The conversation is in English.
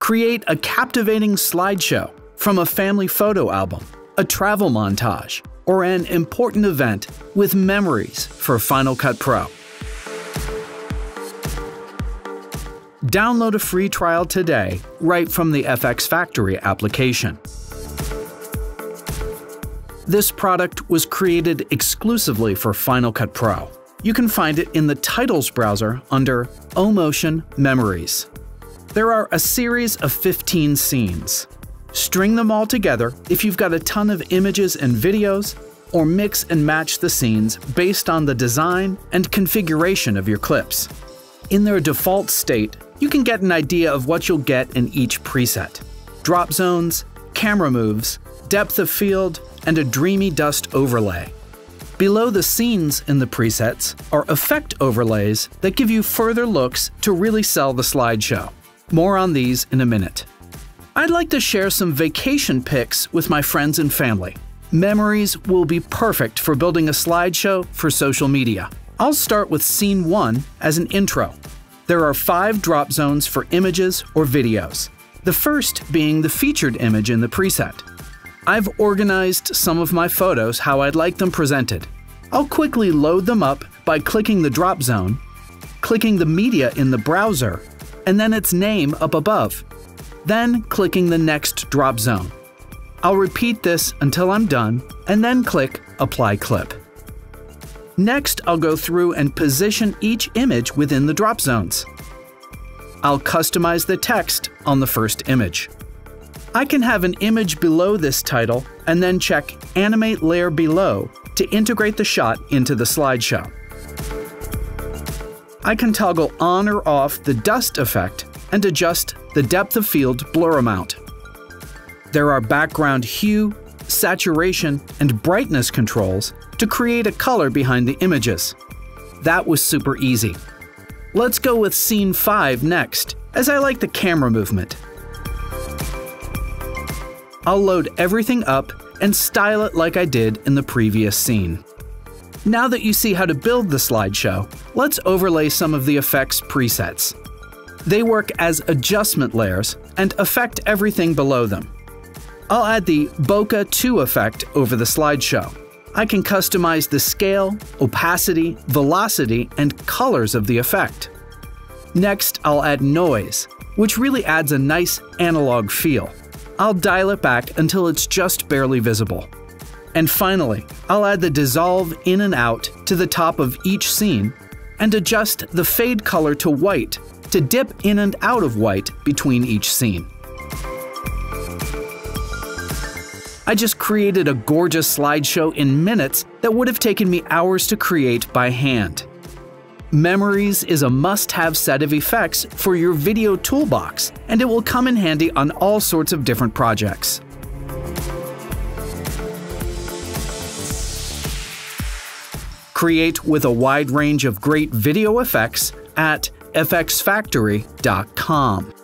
Create a captivating slideshow from a family photo album, a travel montage, or an important event with memories for Final Cut Pro. Download a free trial today right from the FxFactory application. This product was created exclusively for Final Cut Pro. You can find it in the Titles browser under OMotion Memories. There are a series of 15 scenes. String them all together if you've got a ton of images and videos, or mix and match the scenes based on the design and configuration of your clips. In their default state, you can get an idea of what you'll get in each preset: drop zones, camera moves, depth of field, and a dreamy dust overlay. Below the scenes in the presets are effect overlays that give you further looks to really sell the slideshow. More on these in a minute. I'd like to share some vacation pics with my friends and family. Memories will be perfect for building a slideshow for social media. I'll start with Scene 1 as an intro. There are 5 drop zones for images or videos, the first being the featured image in the preset. I've organized some of my photos how I'd like them presented. I'll quickly load them up by clicking the drop zone, clicking the media in the browser, and then its name up above, then clicking the next drop zone. I'll repeat this until I'm done, and then click Apply Clip. Next, I'll go through and position each image within the drop zones. I'll customize the text on the first image. I can have an image below this title and then check Animate Layer Below to integrate the shot into the slideshow. I can toggle on or off the dust effect and adjust the depth of field blur amount. There are background hue, saturation, and brightness controls to create a color behind the images. That was super easy. Let's go with Scene 5 next, as I like the camera movement. I'll load everything up and style it like I did in the previous scene. Now that you see how to build the slideshow, let's overlay some of the effects presets. They work as adjustment layers and affect everything below them. I'll add the Bokeh 2 effect over the slideshow. I can customize the scale, opacity, velocity, and colors of the effect. Next, I'll add noise, which really adds a nice analog feel. I'll dial it back until it's just barely visible. And finally, I'll add the dissolve in and out to the top of each scene and adjust the fade color to white to dip in and out of white between each scene. I just created a gorgeous slideshow in minutes that would have taken me hours to create by hand. Memories is a must-have set of effects for your video toolbox, and it will come in handy on all sorts of different projects. Create with a wide range of great video effects at FxFactory.com.